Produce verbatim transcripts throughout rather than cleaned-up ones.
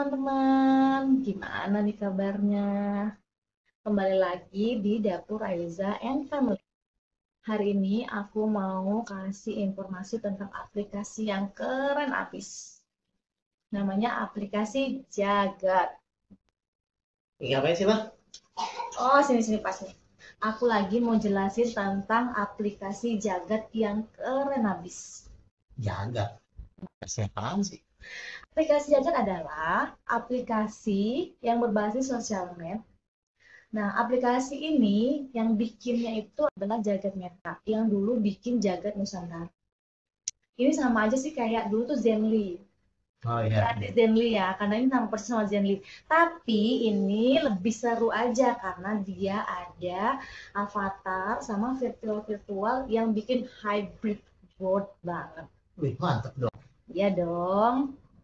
teman-teman, gimana nih kabarnya? Kembali lagi di Dapur Aiza and Family. Hari ini aku mau kasih informasi tentang aplikasi yang keren abis. Namanya aplikasi Jagat. Iya, apa sih, Bang? Oh, sini-sini pas nih. Aku lagi mau jelasin tentang aplikasi Jagat yang keren abis. Jaga. Apaan sih? Aplikasi Jagat adalah aplikasi yang berbasis sosial media. Nah, aplikasi ini yang bikinnya itu adalah Jagat Meta, yang dulu bikin Jagat Nusantara. Ini sama aja sih kayak dulu tuh Zenly. Oh iya, Berarti iya. Zenly ya, karena ini sama persis sama Zenly. Tapi ini lebih seru aja karena dia ada avatar sama virtual-virtual yang bikin hybrid world banget. Wih, mantap dong. Iya dong.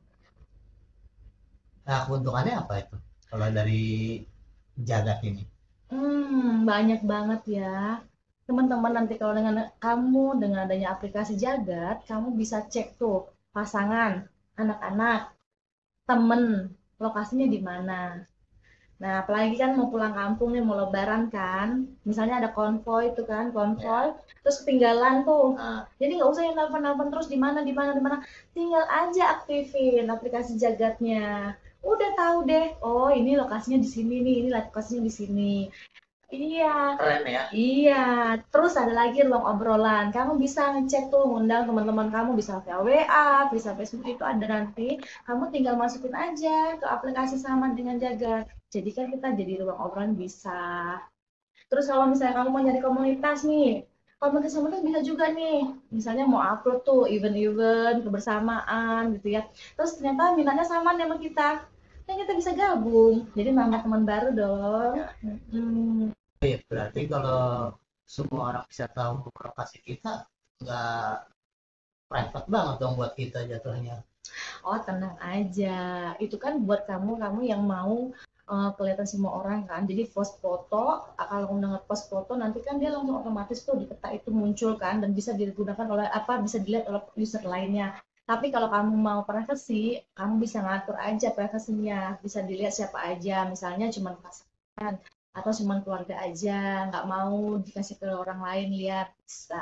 Nah, keuntungannya apa itu? Kalau dari Jagat ini. Hmm, banyak banget ya. Teman-teman nanti kalau dengan kamu dengan adanya aplikasi Jagat, kamu bisa cek tuh pasangan, anak-anak, temen, lokasinya di mana. Nah, apalagi kan mau pulang kampung nih, mau lebaran kan. Misalnya ada konvoy itu kan, konvoy, Ya. terus ketinggalan tuh. Nah, Jadi nggak usah yang nelpon-nelpon terus di mana, di mana, di mana. Tinggal aja aktifin aplikasi Jagatnya. Udah tahu deh, oh ini lokasinya di sini nih, ini lokasinya di sini. Iya, keren ya. iya. Terus ada lagi ruang obrolan. Kamu bisa ngecek tuh, ngundang teman-teman kamu bisa via W A, bisa Facebook itu ada nanti. Kamu tinggal masukin aja ke aplikasi sama dengan Jaga. Jadi kan kita jadi ruang obrolan bisa. Terus kalau misalnya kamu mau nyari komunitas nih, komunitas-komunitas bisa juga nih. Misalnya mau upload tuh event-event kebersamaan gitu ya. Terus ternyata minatnya sama nih sama kita. Kan kita bisa gabung. Jadi nambah teman baru dong. Ya. Hmm. Iya, berarti kalau semua orang bisa tahu lokasi kita, nggak private banget dong buat kita jatuhnya. Oh, tenang aja. Itu kan buat kamu, kamu yang mau eh, kelihatan semua orang kan. Jadi post foto, ah, kalau udah nge-post foto nanti kan dia langsung otomatis tuh di peta itu muncul kan dan bisa digunakan oleh apa bisa dilihat oleh user lainnya. Tapi kalau kamu mau privacy, kamu bisa ngatur aja privasinya. Bisa dilihat siapa aja, misalnya cuma pasangan atau cuma keluarga aja, nggak mau dikasih ke orang lain lihat bisa.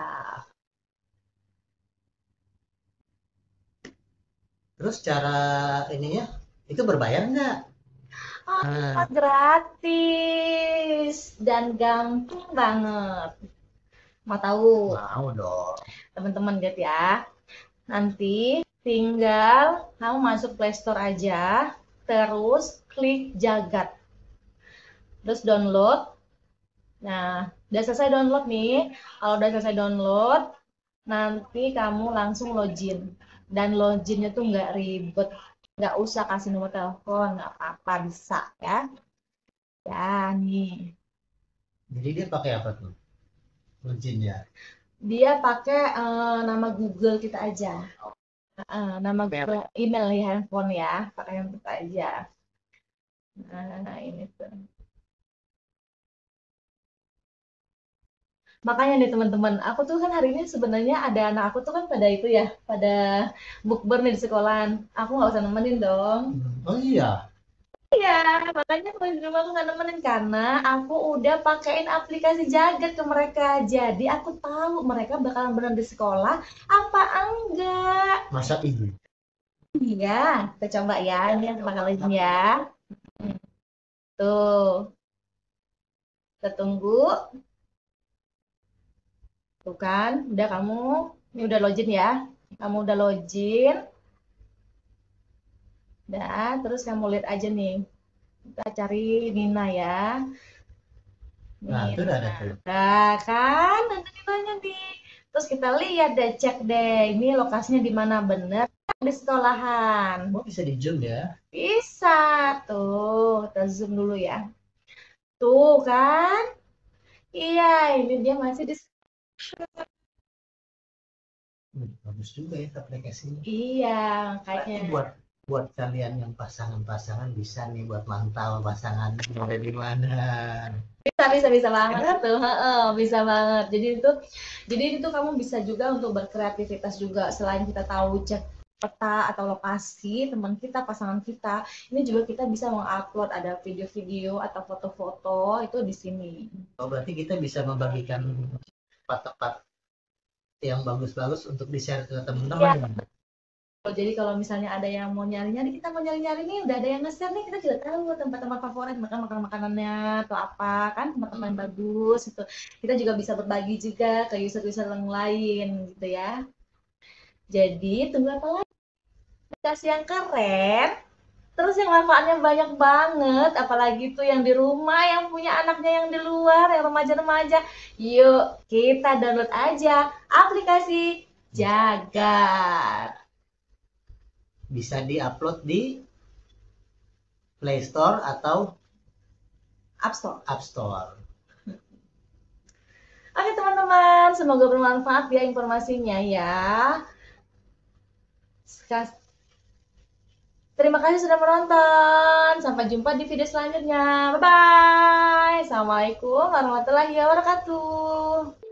Terus cara ininya, itu berbayar nggak? Ah, Nah, gratis dan gampang banget. Mau tahu mau dong. teman-teman lihat ya. Nanti tinggal kamu masuk Play Store aja, terus klik Jagat, terus download. Nah, udah selesai download nih. Kalau udah selesai download, nanti kamu langsung login. Dan loginnya tuh nggak ribet, nggak usah kasih nomor telepon, nggak apa-apa bisa ya. Ya nih. Jadi dia pakai apa tuh? Loginnya. Dia pakai eh, nama Google kita aja. Eh, nama Google email ya handphone ya, pakai yang kita aja. Nah, ini tuh. Makanya nih teman-teman, aku tuh kan hari ini sebenarnya ada anak aku tuh kan pada itu ya, pada bukber nih di sekolahan. Aku nggak usah nemenin dong. Hmm. Oh iya. Iya, makanya aku di rumah aku nggak nemenin karena aku udah pakein aplikasi Jagat ke mereka. Jadi aku tahu mereka bakalan benar di sekolah apa enggak. Masa ibu. Iya, kita coba ya. Ini yang bakal ya. Tuh, kita tunggu. Tuh kan, udah kamu, ini udah login ya. Kamu udah login, dan terus kamu lihat aja nih. Kita cari Nina ya. Nah, itu udah ada Nina. tuh. Nah, kan ada Ninanya nih. Terus kita lihat deh, cek deh. Ini lokasinya di mana bener di sekolahan. Oh, bisa di zoom ya. Bisa tuh, kita zoom dulu ya. Tuh kan, iya ini dia masih di. Hmm, bagus juga ya aplikasinya. Iya, makanya. Berarti buat buat kalian yang pasangan-pasangan bisa nih buat mantau pasangan ada di mana. Bisa bisa bisa Ya banget kan? tuh, heeh, bisa banget. Jadi itu jadi itu kamu bisa juga untuk berkreativitas juga selain kita tahu cek peta atau lokasi teman kita, pasangan kita, ini juga kita bisa mengupload ada video-video atau foto-foto itu di sini. Oh, berarti kita bisa membagikan tempat-tempat yang bagus-bagus untuk di-share ke Iya. teman-teman. Jadi kalau misalnya ada yang mau nyari-nyari, kita mau nyari-nyari nih, udah ada yang nge-share nih, kita juga tahu tempat-tempat favorit, makan makan makanannya atau apa kan, tempat-tempat yang bagus itu. Kita juga bisa berbagi juga ke user-user yang lain gitu ya. Jadi tunggu apa lagi? Aplikasi yang keren, terus yang manfaatnya banyak banget, apalagi tuh yang di rumah, yang punya anaknya yang di luar, yang remaja-remaja. Yuk, kita download aja aplikasi Jagar. Bisa di-upload di Play Store atau App Store. App Store. Oke teman-teman, semoga bermanfaat ya informasinya ya. Terima kasih sudah menonton. Sampai jumpa di video selanjutnya. Bye-bye. Assalamualaikum warahmatullahi wabarakatuh.